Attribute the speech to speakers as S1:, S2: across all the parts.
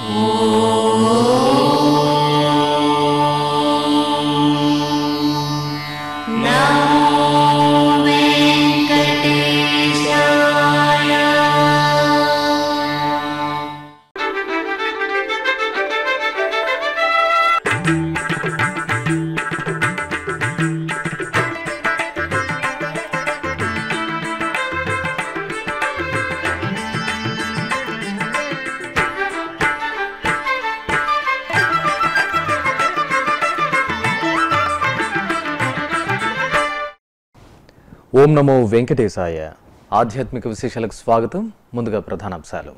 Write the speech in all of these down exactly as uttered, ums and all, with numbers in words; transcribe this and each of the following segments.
S1: ఓం నమో వెంకటేశాయ. ఆధ్యాత్మిక విశేషాలకు స్వాగతం. ముందుగా ప్రధానాంశాలు.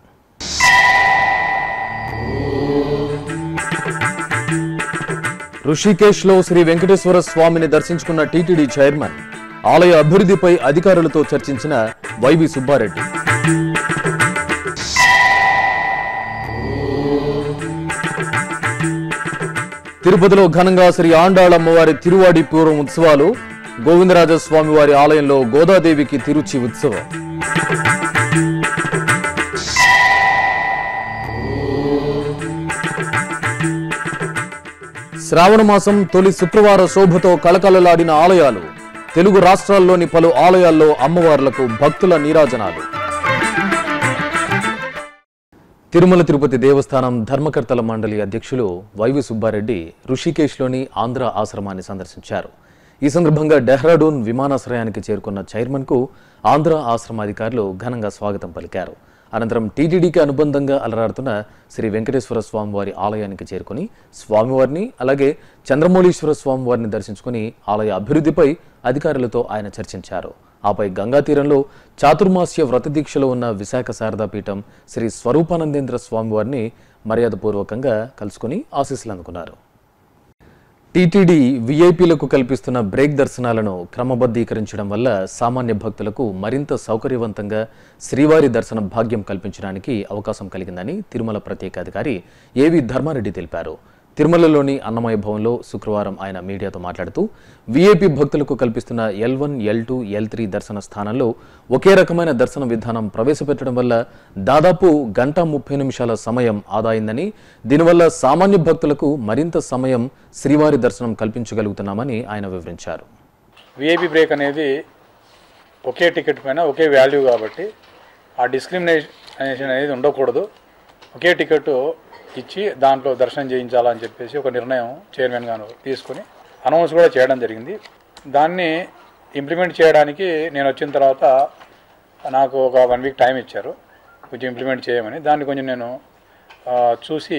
S1: ఋషికేశ్లో శ్రీ వెంకటేశ్వర స్వామిని దర్శించుకున్న టీటీడీ చైర్మన్. ఆలయ అభివృద్ధిపై అధికారులతో చర్చించిన వైవి సుబ్బారెడ్డి. తిరుపతిలో ఘనంగా శ్రీ ఆండాళమ్మవారి తిరువాడి పూర్వం ఉత్సవాలు. గోవిందరాజస్వామి వారి ఆలయంలో గోదాదేవికి తిరుచి ఉత్సవం. శ్రావణ మాసం తొలి శుక్రవార శోభతో కళకళలాడిన ఆలయాలు. తెలుగు రాష్ట్రాల్లోని పలు ఆలయాల్లో అమ్మవార్లకు భక్తుల నీరాజనాలు. తిరుమల తిరుపతి దేవస్థానం ధర్మకర్తల మండలి అధ్యక్షులు వైవి సుబ్బారెడ్డి ఋషికేశ్లోని ఆంధ్ర ఆశ్రమాన్ని సందర్శించారు. ఈ సందర్భంగా డెహ్రాడూన్ విమానాశ్రయానికి చేరుకున్న చైర్మన్ కు ఆంధ్ర ఆశ్రమాధికారులు ఘనంగా స్వాగతం పలికారు. అనంతరం టీటీడీకి అనుబంధంగా అలరాడుతున్న శ్రీ వెంకటేశ్వర స్వామివారి ఆలయానికి చేరుకుని స్వామివారిని అలాగే చంద్రమౌళీశ్వర స్వామివారిని దర్శించుకుని ఆలయ అభివృద్ధిపై అధికారులతో ఆయన చర్చించారు. ఆపై గంగా తీరంలో చాతుర్మాస్య వ్రత దీక్షలో ఉన్న విశాఖ శారదాపీఠం శ్రీ స్వరూపానందేంద్ర స్వామివారిని మర్యాదపూర్వకంగా కలుసుకుని ఆశీస్సులు అందుకున్నారు. టీటీడీ వీఐపీలకు కల్పిస్తున్న బ్రేక్ దర్శనాలను క్రమబద్ధీకరించడం వల్ల సామాన్య భక్తులకు మరింత సౌకర్యవంతంగా శ్రీవారి దర్శన భాగ్యం కల్పించడానికి అవకాశం కలిగిందని తిరుమల ప్రత్యేక అధికారి ఏవి ధర్మారెడ్డి తెలిపారు. తిరుమలలోని అన్నమయ భవన్లో శుక్రవారం ఆయన మీడియాతో మాట్లాడుతూ వీఐపీ భక్తులకు కల్పిస్తున్న L one L two L three దర్శన స్థానంలో ఒకే రకమైన దర్శన విధానం ప్రవేశపెట్టడం వల్ల దాదాపు గంట ముప్పై నిమిషాల సమయం ఆదా అయిందని, దీనివల్ల సామాన్య భక్తులకు మరింత సమయం శ్రీవారి దర్శనం కల్పించగలుగుతున్నామని ఆయన వివరించారు.
S2: వీఐపీ బ్రేక్ అనేది ఒకే టికెట్ పైన ఒకే వాల్యూ కాబట్టి ఆ డిస్క్రిమినేషన్ అనేది ఉండకూడదు. ఒకే టికెట్ ఇచ్చి దాంట్లో దర్శనం చేయించాలని చెప్పేసి ఒక నిర్ణయం చైర్మన్ గారు తీసుకుని అనౌన్స్ కూడా చేయడం జరిగింది. దాన్ని ఇంప్లిమెంట్ చేయడానికి నేను వచ్చిన తర్వాత నాకు ఒక వన్ వీక్ టైం ఇచ్చారు కొంచెం ఇంప్లిమెంట్ చేయమని. దాన్ని కొంచెం నేను చూసి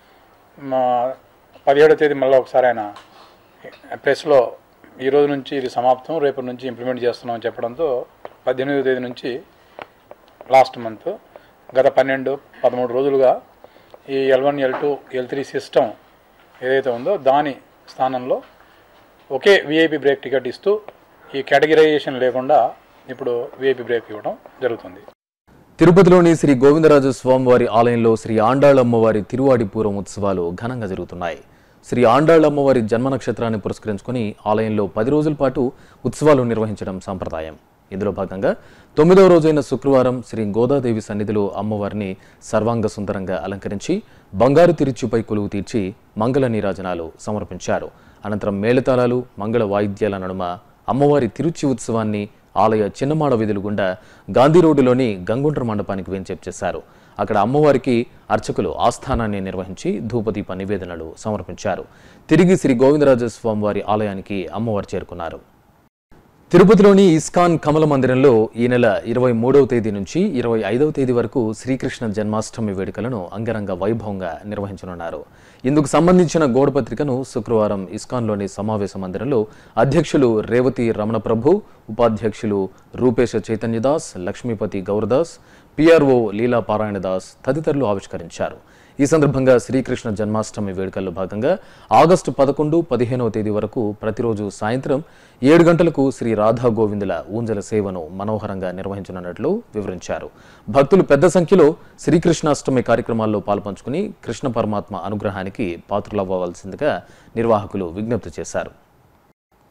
S2: పదిహేడో తేదీ మళ్ళీ ఒకసారి ఆయన ప్రెస్లో ఈరోజు నుంచి ఇది సమాప్తం, రేపటి నుంచి ఇంప్లిమెంట్ చేస్తున్నాం అని చెప్పడంతో పద్దెనిమిదో తేదీ నుంచి లాస్ట్ మంత్ గత పన్నెండు పదమూడు రోజులుగా ఈ L one L two L three system ఏదైతే ఉందో దాని స్థానంలో ఒకే వీఐపీ బ్రేక్ టికెట్ ఇస్తూ ఈ కేటగిరైజేషన్ లేకుండా ఇప్పుడు వీఐపీ బ్రేక్ ఇవ్వడం జరుగుతుంది.
S1: తిరుపతిలోని శ్రీ గోవిందరాజ స్వామివారి ఆలయంలో శ్రీ ఆండాళమ్మవారి తిరువాడి పూర్వం ఉత్సవాలు ఘనంగా జరుగుతున్నాయి. శ్రీ ఆండాళమ్మవారి జన్మ నక్షత్రాన్ని పురస్కరించుకుని ఆలయంలో పది రోజుల పాటు ఉత్సవాలు నిర్వహించడం సంప్రదాయం. ఇందులో భాగంగా తొమ్మిదవ రోజైన శుక్రవారం శ్రీ గోదాదేవి సన్నిధిలో అమ్మవారిని సర్వాంగ సుందరంగా అలంకరించి బంగారు తిరుచుపై కొలువు తీర్చి మంగళ నీరాజనాలు సమర్పించారు. అనంతరం మేళతాళాలు మంగళ వాయిద్యాల నడుమ అమ్మవారి తిరుచి ఉత్సవాన్ని ఆలయ చిన్నమాడ వీధులు గుండా గాంధీ రోడ్డులోని గంగుండ్ర మండపానికి వెంచేపు చేశారు. అక్కడ అమ్మవారికి అర్చకులు ఆస్థానాన్ని నిర్వహించి ధూపదీప నివేదనలు సమర్పించారు. తిరిగి శ్రీ గోవిందరాజ స్వామివారి ఆలయానికి అమ్మవారు చేరుకున్నారు. తిరుపతిలోని ఇస్కాన్ కమల మందిరంలో ఈ నెల ఇరవై మూడవ తేదీ నుంచి ఇరవై ఐదవ తేదీ వరకు శ్రీకృష్ణ జన్మాష్టమి వేడుకలను అంగరంగ వైభవంగా నిర్వహించనున్నారు. ఇందుకు సంబంధించిన గోడపత్రికను శుక్రవారం ఇస్కాన్లోని సమావేశ మందిరంలో అధ్యక్షులు రేవతి రమణ ప్రభు, ఉపాధ్యక్షులు రూపేశ చైతన్యదాస్, లక్ష్మీపతి గౌరదాస్, పిఆర్ఓ లీలా పారాయణదాస్ తదితరులు ఆవిష్కరించారు. ఈ సందర్భంగా శ్రీకృష్ణ జన్మాష్టమి వేడుకల్లో భాగంగా ఆగస్టు పదకొండు పదిహేనవ తేదీ వరకు ప్రతిరోజు సాయంత్రం ఏడు గంటలకు శ్రీ రాధా గోవిందుల ఊంజల సేవను మనోహరంగా నిర్వహించనున్నట్లు వివరించారు. భక్తులు పెద్ద సంఖ్యలో శ్రీకృష్ణాష్టమి కార్యక్రమాల్లో పాల్పంచుకుని కృష్ణ పరమాత్మ అనుగ్రహానికి పాత్రులవ్వవలసిందిగా నిర్వాహకులు విజ్ఞప్తి చేశారు.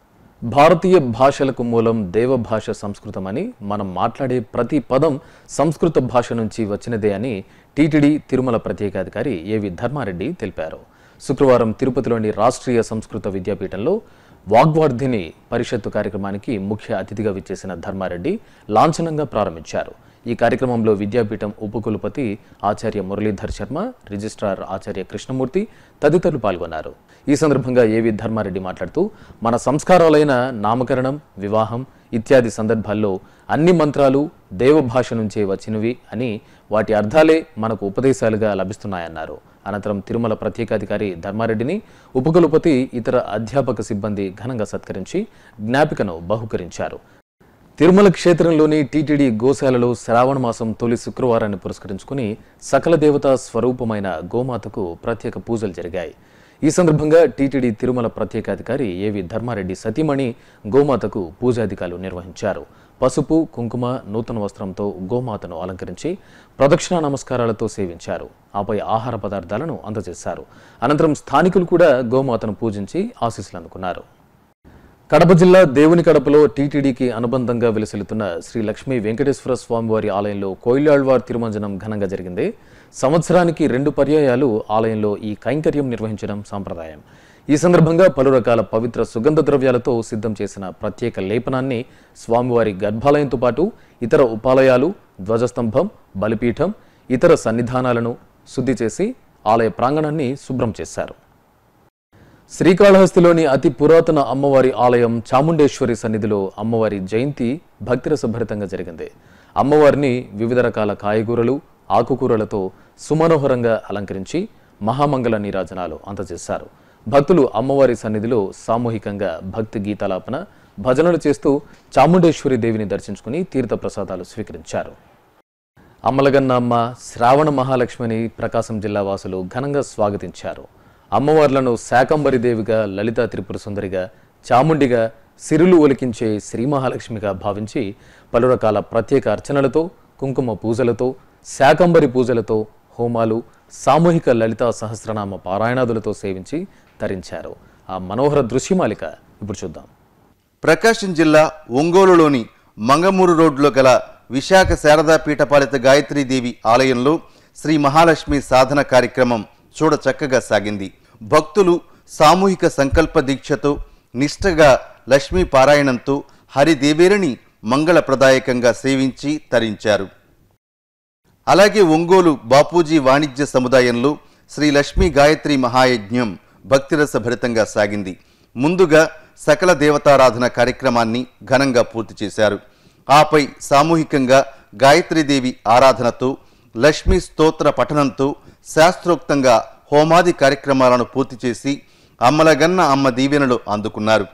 S1: భారతీయ భాషలకు మూలం దేవభాష సంస్కృతమని, మనం మాట్లాడే ప్రతి పదం సంస్కృత భాష నుంచి వచ్చినదే అని టీటీడీ తిరుమల ప్రత్యేకాధికారి ఏవి ధర్మారెడ్డి తెలిపారు. శుక్రవారం తిరుపతిలోని రాష్ట్రీయ సంస్కృత విద్యాపీఠంలో వాగ్వార్ధిని పరిషత్తు కార్యక్రమానికి ముఖ్య అతిథిగా విచ్చేసిన ధర్మారెడ్డి లాంఛనంగా ప్రారంభించారు. ఈ కార్యక్రమంలో విద్యాపీఠం ఉపకులపతి ఆచార్య మురళీధర్ శర్మ, రిజిస్ట్రార్ ఆచార్య కృష్ణమూర్తి తదితరులు పాల్గొన్నారు. ఈ సందర్భంగా ఏవి ధర్మారెడ్డి మాట్లాడుతూ, మన సంస్కారాలైన నామకరణం, వివాహం ఇత్యాది సందర్భాల్లో అన్ని మంత్రాలు దేవభాష నుంచే వచ్చినవి అని, వాటి అర్థాలే మనకు ఉపదేశాలుగా లభిస్తున్నాయన్నారు. అనంతరం తిరుమల ప్రత్యేకాధికారి ధర్మారెడ్డిని ఉపకులపతి, ఇతర అధ్యాపక సిబ్బంది ఘనంగా సత్కరించి జ్ఞాపికను బహుకరించారు. తిరుమల క్షేత్రంలోని టీటీడీ గోశాలలో శ్రావణ మాసం తొలి శుక్రవారాన్ని పురస్కరించుకుని సకల దేవతా స్వరూపమైన గోమాతకు ప్రత్యేక పూజలు జరిగాయి. ఈ సందర్భంగా టీటీడీ తిరుమల ప్రత్యేకాధికారి ఏవి ధర్మారెడ్డి సతీమణి గోమాతకు పూజాధికారులు నిర్వహించారు. పసుపు, కుంకుమ, నూతన వస్త్రంతో గోమాతను అలంకరించి ప్రదక్షిణ నమస్కారాలతో సేవించారు. ఆపై ఆహార పదార్థాలను అందజేశారు. అనంతరం స్థానికులు కూడా గోమాతను పూజించి ఆశీస్సులు అందుకున్నారు. కడప జిల్లా దేవుని కడపలో టీటీడీకి అనుబంధంగా వెలుసిల్లుతున్న శ్రీ లక్ష్మీ వెంకటేశ్వర స్వామివారి ఆలయంలో కోయిలాళ్వార్ తిరుమంజనం ఘనంగా జరిగింది. సంవత్సరానికి రెండు పర్యాయాలు ఆలయంలో ఈ కైంకర్యం నిర్వహించడం సాంప్రదాయం. ఈ సందర్భంగా పలు రకాల పవిత్ర సుగంధ ద్రవ్యాలతో సిద్ధం చేసిన ప్రత్యేక లేపనాన్ని స్వామివారి గర్భాలయంతో పాటు ఇతర ఉపాలయాలు, ధ్వజస్తంభం, బలిపీఠం, ఇతర సన్నిధానాలను శుద్ధి చేసి ఆలయ ప్రాంగణాన్ని శుభ్రం చేశారు. శ్రీకాళహస్తిలోని అతి పురాతన అమ్మవారి ఆలయం చాముండేశ్వరి సన్నిధిలో అమ్మవారి జయంతి భక్తిరసభరితంగా జరిగింది. అమ్మవారిని వివిధ రకాల కాయగూరలు, ఆకుకూరలతో సుమనోహరంగా అలంకరించి మహామంగళ నీరాజనాలు అందజేశారు. భక్తులు అమ్మవారి సన్నిధిలో సామూహికంగా భక్తి గీతాలాపన, భజనలు చేస్తూ చాముండేశ్వరి దేవిని దర్శించుకుని తీర్థ ప్రసాదాలు స్వీకరించారు. అమ్మలగన్న అమ్మ శ్రావణ మహాలక్ష్మిని ప్రకాశం జిల్లా వాసులు ఘనంగా స్వాగతించారు. అమ్మవార్లను శాకంబరి దేవిగా, లలితా త్రిపుర సుందరిగా, చాముండిగా, సిరులు ఒలికించే శ్రీ మహాలక్ష్మిగా భావించి పలు రకాల ప్రత్యేక అర్చనలతో, కుంకుమ పూజలతో, శాకంబరి పూజలతో, హోమాలు, సామూహిక లలితా సహస్రనామ పారాయణాదులతో సేవించి తరించారు. ఆ మనోహర దృశ్యమాలిక ఇప్పుడు చూద్దాం.
S3: ప్రకాశం జిల్లా ఒంగోలులోని మంగమూరు రోడ్లో గల విశాఖ శారదా పీఠపాలిత గాయత్రీదేవి ఆలయంలో శ్రీ మహాలక్ష్మి సాధన కార్యక్రమం చూడ చక్కగా సాగింది. భక్తులు సామూహిక సంకల్ప దీక్షతో, నిష్ఠగా లక్ష్మీ పారాయణంతో హరిదేవేరిని మంగళప్రదాయకంగా సేవించి తరించారు. అలాగే ఒంగోలు బాపూజీ వాణిజ్య సముదాయంలో శ్రీ లక్ష్మీ గాయత్రి మహాయజ్ఞం భక్తిరస భరితంగా సాగింది. ముందుగా సకల దేవతారాధన కార్యక్రమాన్ని ఘనంగా పూర్తి చేశారు. ఆపై సామూహికంగా గాయత్రీదేవి ఆరాధనతో, లక్ష్మీ స్తోత్ర పఠనంతో శాస్త్రోక్తంగా హోమాది కార్యక్రమాలను పూర్తి చేసి అమ్మలగన్న అమ్మ దీవెనలు అందుకున్నారు.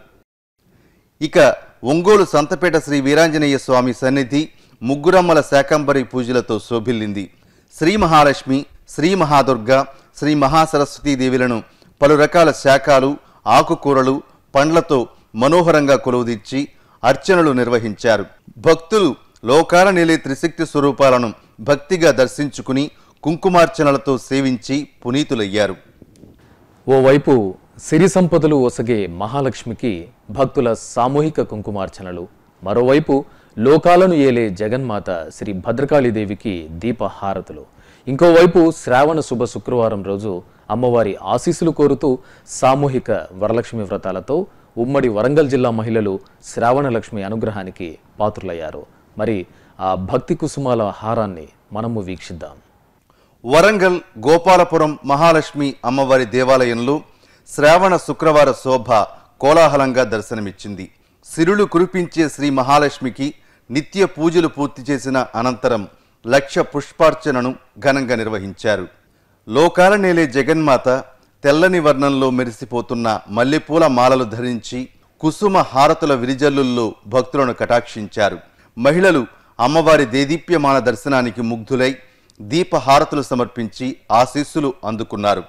S3: ఇక ఒంగోలు సంతపేట శ్రీ వీరాంజనేయ స్వామి సన్నిధి ముగ్గురమ్మల శాకంబరి పూజలతో శోభిల్లింది. శ్రీ మహాలక్ష్మి, శ్రీ మహాదుర్గ, శ్రీ మహాసరస్వతీ దేవులను పలు రకాల శాఖలు, ఆకుకూరలు, పండ్లతో మనోహరంగా కొలువుదీర్చి అర్చనలు నిర్వహించారు. భక్తులు లోకాల నేలే త్రిశక్తి స్వరూపాలను భక్తిగా దర్శించుకుని కుంకుమార్చనలతో సేవించి పునీతులయ్యారు.
S1: ఓవైపు సిరి సంపదలు ఒసగే మహాలక్ష్మికి భక్తుల సామూహిక కుంకుమార్చనలు, మరోవైపు లోకాలను ఏలే జగన్మాత శ్రీ భద్రకాళీదేవికి దీపహారతులు, ఇంకోవైపు శ్రావణ శుభ శుక్రవారం రోజు అమ్మవారి ఆశీస్సులు కోరుతూ సామూహిక వరలక్ష్మి వ్రతాలతో ఉమ్మడి వరంగల్ జిల్లా మహిళలు శ్రావణలక్ష్మి అనుగ్రహానికి పాత్రులయ్యారు. మరి ఆ భక్తి కుసుమాల హారాన్ని మనము వీక్షిద్దాం.
S3: వరంగల్ గోపాలపురం మహాలక్ష్మి అమ్మవారి దేవాలయంలో శ్రావణ శుక్రవార శోభ కోలాహలంగా దర్శనమిచ్చింది. సిరులు కురిపించే శ్రీ మహాలక్ష్మికి నిత్య పూజలు పూర్తి చేసిన అనంతరం లక్ష పుష్పార్చనను ఘనంగా నిర్వహించారు. లోకాల నేలే జగన్మాత తెల్లని వర్ణంలో మెరిసిపోతున్న మల్లెపూల మాలలు ధరించి కుసుమ హారతుల విరిజల్లుల్లో భక్తులను కటాక్షించారు. మహిళలు అమ్మవారి దేదీప్యమాన దర్శనానికి ముగ్ధులై దీపహారతులు సమర్పించి ఆశీస్సులు అందుకున్నారు.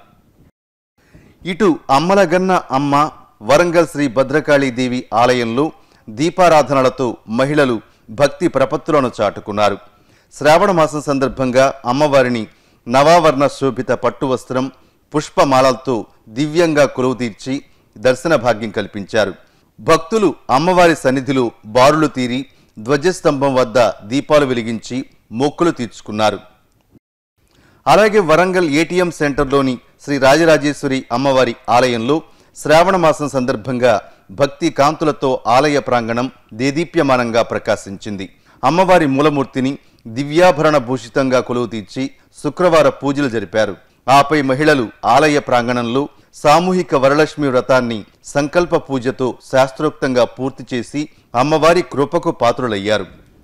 S3: ఇటు అమ్మలగన్న అమ్మ వరంగల్ శ్రీ భద్రకాళీదేవి ఆలయంలో దీపారాధనలతో మహిళలు భక్తి ప్రపత్తులను చాటుకున్నారు. శ్రావణ మాసం సందర్భంగా అమ్మవారిని నవావర్ణ శోభిత పట్టు వస్త్రం, పుష్పమాలలతో దివ్యంగా కొలువు తీర్చి దర్శన భాగ్యం కల్పించారు. భక్తులు అమ్మవారి సన్నిధిలో బారులు తీరి ధ్వజస్తంభం వద్ద దీపాలు వెలిగించి మొక్కులు తీర్చుకున్నారు. అలాగే వరంగల్ ఏటీఎం సెంటర్లోని శ్రీ రాజరాజేశ్వరి అమ్మవారి ఆలయంలో శ్రావణ మాసం సందర్భంగా భక్తి కాంతులతో ఆలయ ప్రాంగణం దేదీప్యమానంగా ప్రకాశించింది. అమ్మవారి మూలమూర్తిని దివ్యాభరణ భూషితంగా కొలువు తీర్చి శుక్రవార పూజలు జరిపారు. ఆపై మహిళలు ఆలయ ప్రాంగణంలో సామూహిక వరలక్ష్మి వ్రతాన్ని సంకల్ప పూజతో శాస్త్రోక్తంగా పూర్తి చేసి అమ్మవారి కృపకు పాత్రులయ్యారు.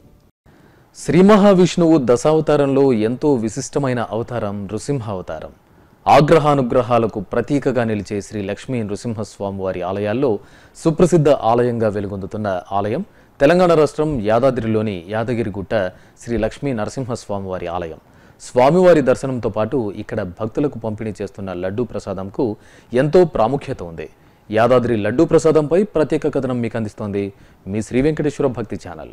S1: శ్రీ మహావిష్ణువు దశావతారంలో ఎంతో విశిష్టమైన అవతారం నృసింహ అవతారం. ఆగ్రహానుగ్రహాలకు ప్రతీకగా నిలిచే శ్రీ లక్ష్మీ నృసింహస్వామి వారి ఆలయాల్లో సుప్రసిద్ధ ఆలయంగా వెలుగొందుతున్న ఆలయం తెలంగాణ రాష్ట్రం యాదాద్రిలోని యాదగిరిగుట్ట శ్రీ లక్ష్మీ నరసింహస్వామి వారి ఆలయం. స్వామివారి దర్శనంతో పాటు ఇక్కడ భక్తులకు పంపిణీ చేస్తున్న లడ్డూ ప్రసాదంకు ఎంతో ప్రాముఖ్యత ఉంది. యాదాద్రి లడ్డూ ప్రసాదంపై ప్రత్యేక కథనం మీకు అందిస్తోంది మీ శ్రీ వెంకటేశ్వర భక్తి ఛానల్.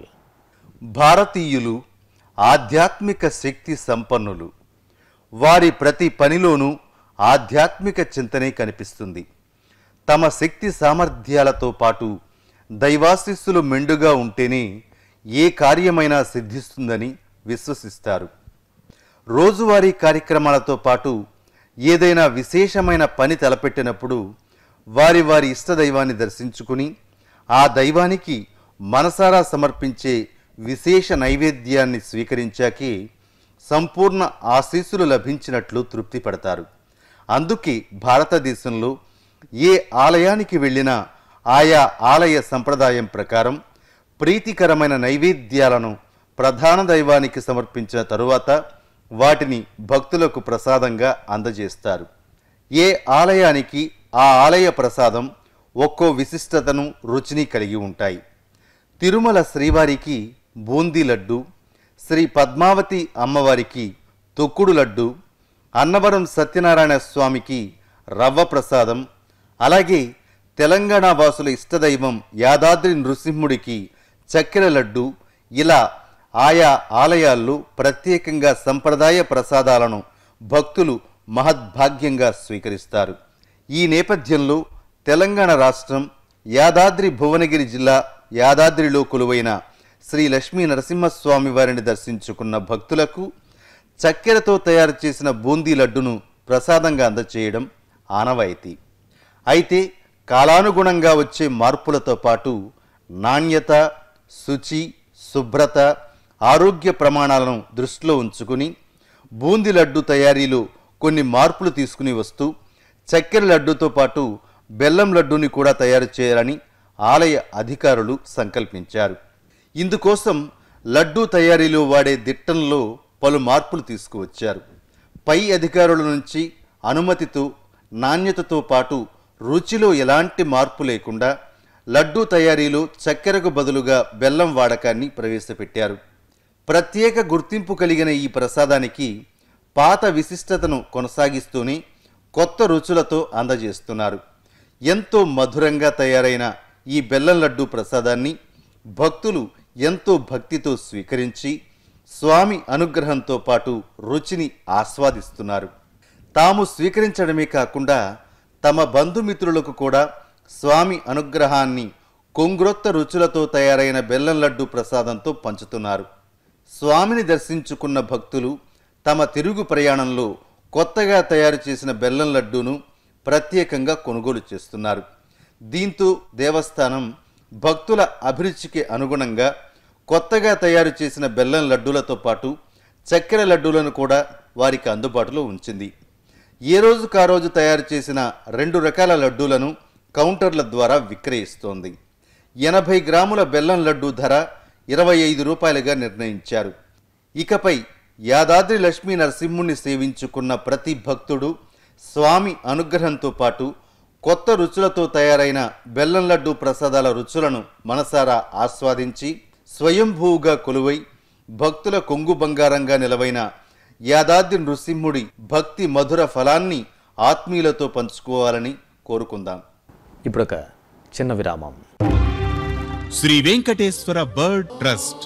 S3: భారతీయులు ఆధ్యాత్మిక శక్తి సంపన్నులు. వారి ప్రతి పనిలోనూ ఆధ్యాత్మిక చింతనే కనిపిస్తుంది. తమ శక్తి సామర్థ్యాలతో పాటు దైవాశీస్సులు మెండుగా ఉంటేనే ఏ కార్యమైనా సిద్ధిస్తుందని విశ్వసిస్తారు. రోజువారీ కార్యక్రమాలతో పాటు ఏదైనా విశేషమైన పని తలపెట్టినప్పుడు వారి వారి ఇష్టదైవాన్ని దర్శించుకుని ఆ దైవానికి మనసారా సమర్పించే విశేష నైవేద్యాన్ని స్వీకరించాకే సంపూర్ణ ఆశీస్సులు లభించినట్లు తృప్తి పడతారు. అందుకే భారతదేశంలో ఏ ఆలయానికి వెళ్ళినా ఆయా ఆలయ సంప్రదాయం ప్రకారం ప్రీతికరమైన నైవేద్యాలను ప్రధాన దైవానికి సమర్పించిన తరువాత వాటిని భక్తులకు ప్రసాదంగా అందజేస్తారు. ఏ ఆలయానికి ఆ ఆలయ ప్రసాదం ఒక్కో విశిష్టతను రుచిని కలిగి ఉంటాయి. తిరుమల శ్రీవారికి బూందీ లడ్డు, శ్రీ పద్మావతి అమ్మవారికి తొక్కుడు లడ్డు, అన్నవరం సత్యనారాయణ స్వామికి రవ్వ ప్రసాదం, అలాగే తెలంగాణ వాసుల ఇష్టదైవం యాదాద్రి నృసింహుడికి చక్కెర లడ్డు, ఇలా ఆయా ఆలయాల్లో ప్రత్యేకంగా సంప్రదాయ ప్రసాదాలను భక్తులు మహద్భాగ్యంగా స్వీకరిస్తారు. ఈ నేపథ్యంలో తెలంగాణ రాష్ట్రం యాదాద్రి భువనగిరి జిల్లా యాదాద్రిలో కొలువైన శ్రీ లక్ష్మీ నరసింహస్వామి వారిని దర్శించుకున్న భక్తులకు చక్కెరతో తయారు చేసిన బూందీ లడ్డును ప్రసాదంగా అందచేయడం ఆనవాయితీ. అయితే కాలానుగుణంగా వచ్చే మార్పులతో పాటు నాణ్యత, శుచి, శుభ్రత, ఆరోగ్య ప్రమాణాలను దృష్టిలో ఉంచుకుని బూందీ లడ్డు తయారీలో కొన్ని మార్పులు తీసుకుని వస్తూ చక్కెర లడ్డుతో పాటు బెల్లం లడ్డూని కూడా తయారు చేయాలని ఆలయ అధికారులు సంకల్పించారు. ఇందుకోసం లడ్డూ తయారీలో వాడే దిట్టంలో పలు మార్పులు తీసుకువచ్చారు. పై అధికారుల నుంచి అనుమతితో నాణ్యతతో పాటు రుచిలో ఎలాంటి మార్పు లేకుండా లడ్డూ తయారీలో చక్కెరకు బదులుగా బెల్లం వాడకాన్ని ప్రవేశపెట్టారు. ప్రత్యేక గుర్తింపు కలిగిన ఈ ప్రసాదానికి పాత విశిష్టతను కొనసాగిస్తూనే కొత్త రుచులతో అందజేస్తున్నారు. ఎంతో మధురంగా తయారైన ఈ బెల్లం లడ్డూ ప్రసాదాన్ని భక్తులు ఎంతో భక్తితో స్వీకరించి స్వామి అనుగ్రహంతో పాటు రుచిని ఆస్వాదిస్తున్నారు. తాము స్వీకరించడమే కాకుండా తమ బంధుమిత్రులకు కూడా స్వామి అనుగ్రహాన్ని కొంగ్రొత్త రుచులతో తయారైన బెల్లం లడ్డు ప్రసాదంతో పంచుతున్నారు. స్వామిని దర్శించుకున్న భక్తులు తమ తిరుగు ప్రయాణంలో కొత్తగా తయారు చేసిన బెల్లం లడ్డూను ప్రత్యేకంగా కొనుగోలు చేస్తున్నారు. దీంతో దేవస్థానం భక్తుల అభిరుచికి అనుగుణంగా కొత్తగా తయారు చేసిన బెల్లం లడ్డూలతో పాటు చక్కెర లడ్డూలను కూడా వారికి అందుబాటులో ఉంచింది. ఏ రోజుకా రోజు తయారు చేసిన రెండు రకాల లడ్డూలను కౌంటర్ల ద్వారా విక్రయిస్తోంది. ఎనభై గ్రాముల బెల్లం లడ్డూ ధర ఇరవై ఐదు రూపాయలుగా నిర్ణయించారు. ఇకపై యాదాద్రి లక్ష్మీ నరసింహుణ్ణి సేవించుకున్న ప్రతి భక్తుడు స్వామి అనుగ్రహంతో పాటు కొత్త రుచులతో తయారైన బెల్లం లడ్డూ ప్రసాదాల రుచులను మనసారా ఆస్వాదించి స్వయంభూగా కొలువై భక్తుల కొంగు బంగారంగా నిలవైన యాదాద్రి నృసింహుడి భక్తి మధుర ఫలాన్ని ఆత్మీయులతో పంచుకోవాలని కోరుకుందాం.
S1: ఇప్పుడొక చిన్న విరామం.
S4: శ్రీ వెంకటేశ్వర బర్డ్ ట్రస్ట్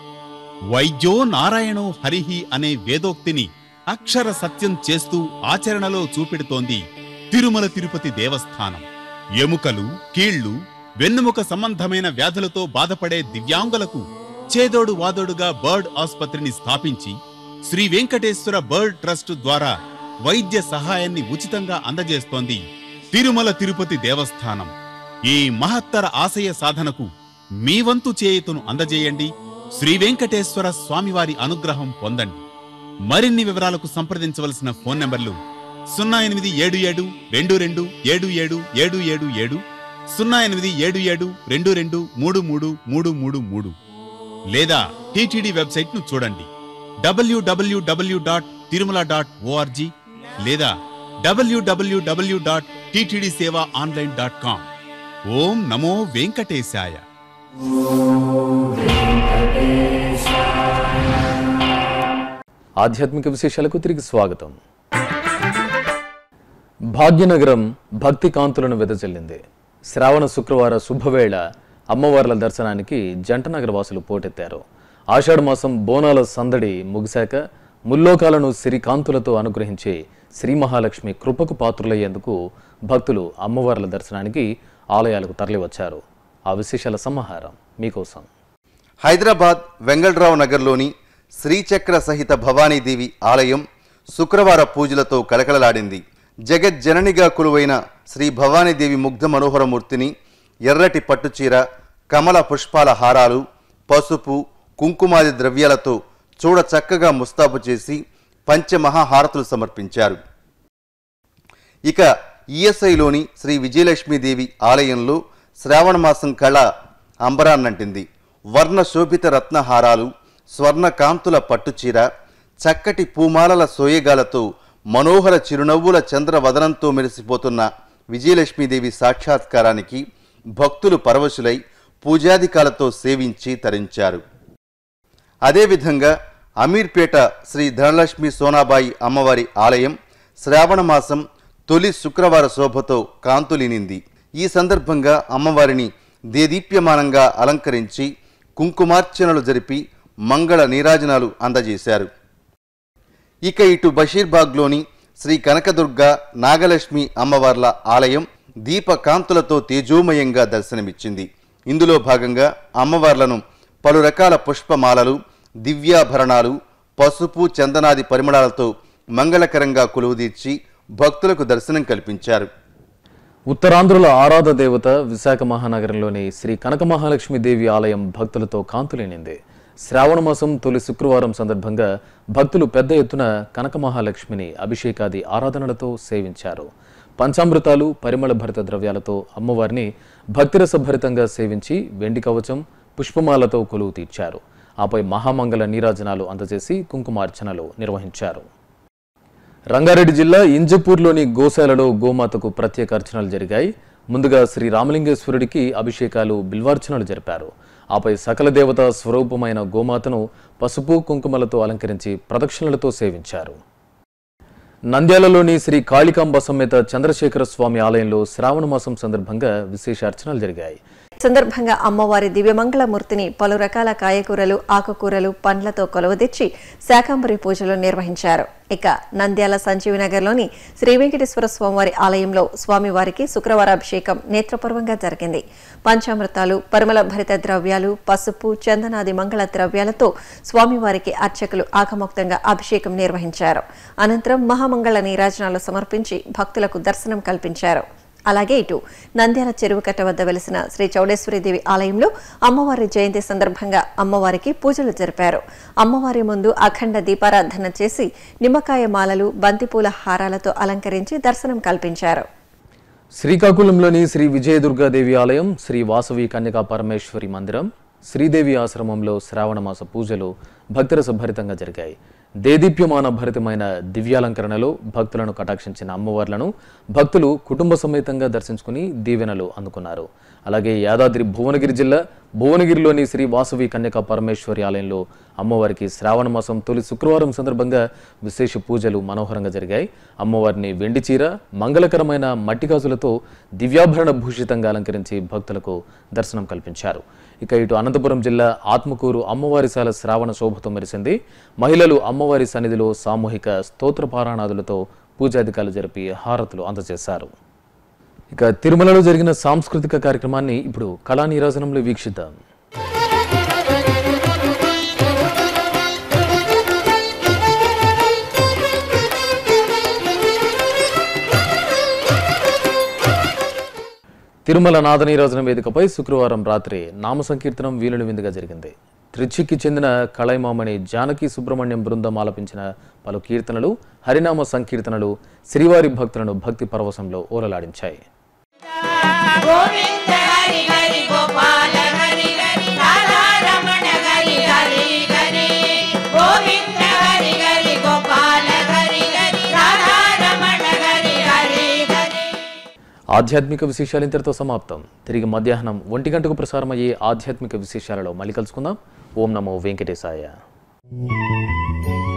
S4: వైద్యో నారాయణో హరిహి అనే వేదోక్తిని అక్షర సత్యం చేస్తూ ఆచరణలో చూపెడుతోంది తిరుమల తిరుపతి దేవస్థానం. ఎముకలు, కీళ్లు, వెన్నుముక సంబంధమైన వ్యాధులతో బాధపడే దివ్యాంగులకు చేదోడు వాదోడుగా బర్డ్ ఆసుపత్రిని స్థాపించి శ్రీ వెంకటేశ్వర బర్డ్ ట్రస్ట్ ద్వారా వైద్య సహాయాన్ని ఉచితంగా అందజేస్తోంది తిరుమల తిరుపతి దేవస్థానం. ఈ మహత్తర ఆశయ సాధనకు మీ వంతు చేయుతను అందజేయండి. శ్రీ వెంకటేశ్వర స్వామివారి అనుగ్రహం పొందండి. మరిన్ని వివరాలకు సంప్రదించవలసిన ఫోన్ నంబర్లు సున్నా ఎనిమిది ఏడు ఏడు రెండు రెండు ఏడు ఏడు ఏడు ఏడు ఏడు, సున్నా ఎనిమిది ఏడు ఏడు రెండు రెండు మూడు మూడు మూడు మూడు మూడు, లేదా టీటీడీ వెబ్సైట్ ను చూడండి W W W dot Tirumala dot O R G లేదా W W W dot TTD seva online dot com. ఓం నమో వెంకటేశాయ.
S1: ఆధ్యాత్మిక విశేషాలకు తిరిగి స్వాగతం. భాగ్యనగరం భక్తి కాంతులను వెదజల్లింది. శ్రావణ శుక్రవార శుభవేళ అమ్మవార్ల దర్శనానికి జంటనగర వాసులు పోటెత్తారు. ఆషాఢ మాసం బోనాల సందడి ముగిశాక ముల్లోకాలను సిరికాంతులతో అనుగ్రహించే శ్రీ మహాలక్ష్మి కృపకు పాత్రులయ్యేందుకు భక్తులు అమ్మవార్ల దర్శనానికి ఆలయాలకు తరలివచ్చారు. ఆ విశేషాల సమాహారం మీకోసం.
S3: హైదరాబాద్ వెంగళరావు నగర్లోని శ్రీచక్ర సహిత భవానీదేవి ఆలయం శుక్రవార పూజలతో కలకలలాడింది. జగజ్జననిగా కొలువైన శ్రీ భవానీదేవి ముగ్ధ మనోహరమూర్తిని ఎర్రటి పట్టుచీర, కమల పుష్పాల హారాలు, పసుపు, కుంకుమాది ద్రవ్యాలతో చూడ చక్కగా ముస్తాబు చేసి పంచమహాహారతులు సమర్పించారు. ఇక ఈఎస్ఐలోని శ్రీ విజయలక్ష్మీదేవి ఆలయంలో శ్రావణమాసం కళ అంబరాన్నంటింది. వర్ణ శోభిత రత్నహారాలు, స్వర్ణ కాంతుల పట్టుచీర, చక్కటి పూమాలల సోయగాలతో మనోహర చిరునవ్వుల చంద్రవదనంతో మెరిసిపోతున్న విజయలక్ష్మీదేవి సాక్షాత్కారానికి భక్తులు పరవశులై పూజాధికాలతో సేవించి తరించారు. అదేవిధంగా అమీర్పేట శ్రీ ధనలక్ష్మి సోనాబాయి అమ్మవారి ఆలయం శ్రావణమాసం తొలి శుక్రవార శోభతో కాంతులినింది. ఈ సందర్భంగా అమ్మవారిని దేదీప్యమానంగా అలంకరించి కుంకుమార్చనలు జరిపి మంగళ నీరాజనాలు అందజేశారు. ఇక ఇటు బషీర్బాగ్లోని శ్రీ కనకదుర్గ నాగలక్ష్మి అమ్మవార్ల ఆలయం దీపకాంతులతో తేజోమయంగా దర్శనమిచ్చింది. ఇందులో భాగంగా అమ్మవార్లను పలు రకాల పుష్పమాలలు, దివ్యాభరణాలు, పసుపు, చందనాది పరిమళాలతో మంగళకరంగా కొలువుదీర్చి భక్తులకు దర్శనం కల్పించారు.
S1: ఉత్తరాంధ్రుల ఆరాధ దేవత విశాఖ మహానగరంలోని శ్రీ కనక మహాలక్ష్మీదేవి ఆలయం భక్తులతో కాంతులేనింది. శ్రావణమాసం తొలి శుక్రవారం సందర్భంగా భక్తులు పెద్ద ఎత్తున కనక మహాలక్ష్మిని అభిషేకాది ఆరాధనలతో సేవించారు. పంచామృతాలు, పరిమళ భరిత ద్రవ్యాలతో అమ్మవారిని భక్తిరసభరితంగా సేవించి వెండి కవచం, పుష్పమాలతో కొలువు తీర్చారు. ఆపై మహామంగళ నీరాజనాలు అందజేసి కుంకుమార్చనలు నిర్వహించారు. రంగారెడ్డి జిల్లా ఇంజపూర్లోని గోశాలలో గోమాతకు ప్రత్యేక అర్చనలు జరిగాయి. ముందుగా శ్రీ రామలింగేశ్వరుడికి అభిషేకాలు, బిల్వార్చనలు జరిపారు. ఆపై సకల దేవత స్వరూపమైన గోమాతను పసుపు, కుంకుమలతో అలంకరించి ప్రదక్షిణలతో సేవించారు. నంద్యాలలోని శ్రీ కాళికాంబ సమేత చంద్రశేఖర స్వామి ఆలయంలో శ్రావణ మాసం సందర్భంగా విశేష అర్చనలు జరిగాయి.
S5: సందర్భంగా అమ్మవారి దివ్యమంగళమూర్తిని పలు రకాల కాయకూరలు, ఆకుకూరలు, పండ్లతో కొలువుదీర్చి శాకంబరి పూజలు నిర్వహించారు. ఇక నంద్యాల సంజీవినగర్లోని శ్రీ వెంకటేశ్వర స్వామివారి ఆలయంలో స్వామివారికి శుక్రవారాభిషేకం నేత్రపూర్వంగా జరిగింది. పంచామృతాలు, పరిమళ భరిత ద్రవ్యాలు, పసుపు, చందనాది మంగళ ద్రవ్యాలతో స్వామివారికి అర్చకులు ఆగమోక్తంగా అభిషేకం నిర్వహించారు. అనంతరం మహామంగళ నీరాజనాలు సమర్పించి భక్తులకు దర్శనం కల్పించారు. అలాగే ఇటు నంద్యాల చెరువు కట్ట వద్ద వెలిసిన శ్రీ చౌడేశ్వరీదేవి ఆలయంలో అమ్మవారి జయంతి సందర్భంగా అమ్మవారికి పూజలు జరిపారు. అమ్మవారి ముందు అఖండ దీపారాధన చేసి నిమ్మకాయ మాలలు, బంతిపూల హారాలతో అలంకరించి దర్శనం కల్పించారు.
S1: శ్రీకాకుళంలోని శ్రీ విజయదుర్గాదేవి ఆలయం, శ్రీ వాసవి కన్యకా పరమేశ్వరి మందిరం, శ్రీదేవి ఆశ్రమంలో శ్రావణమాస పూజలు భక్తిరస భరితంగా జరిగాయి. దేదీప్యమాన భరితమైన దివ్యాలంకరణలో భక్తులను కటాక్షించిన అమ్మవార్లను భక్తులు కుటుంబ సమేతంగా దర్శించుకుని దీవెనలు అందుకున్నారు. అలాగే యాదాద్రి భువనగిరి జిల్లా భువనగిరిలోని శ్రీ వాసవి కన్యకా పరమేశ్వరి ఆలయంలో అమ్మవారికి శ్రావణ మాసం తొలి శుక్రవారం సందర్భంగా విశేష పూజలు మనోహరంగా జరిగాయి. అమ్మవారిని వెండి చీర, మంగళకరమైన మట్టి గాజులతో దివ్యాభరణ భూషితంగా అలంకరించి భక్తులకు దర్శనం కల్పించారు. ఇక ఇటు అనంతపురం జిల్లా ఆత్మకూరు అమ్మవారిశాల శ్రావణ శోభతో మెరిసింది. మహిళలు అమ్మవారి సన్నిధిలో సామూహిక స్తోత్ర పారాయణాదులతో పూజాధికారులు జరిపి హారతులు అందజేశారు. ఇక తిరుమలలో జరిగిన సాంస్కృతిక కార్యక్రమాన్ని ఇప్పుడు కళా నీరాజనంలో వీక్షిద్దాం. తిరుమల నాద నీరాజనం వేదికపై శుక్రవారం రాత్రి నామ సంకీర్తనం వీలుని విందుగా జరిగింది. త్రిచికి చెందిన కళైమామణి జానకి సుబ్రహ్మణ్యం బృందం ఆలపించిన పలు కీర్తనలు, హరినామ సంకీర్తనలు శ్రీవారి భక్తులను భక్తి పరవశంలో ఓలలాడించాయి. ఆధ్యాత్మిక విశేషాలు ఇంతటితో సమాప్తం. తిరిగి మధ్యాహ్నం ఒంటి గంటకు ప్రసారమయ్యే ఆధ్యాత్మిక విశేషాలలో మళ్ళీ కలుసుకుందాం. ఓం నమో వెంకటేశాయ.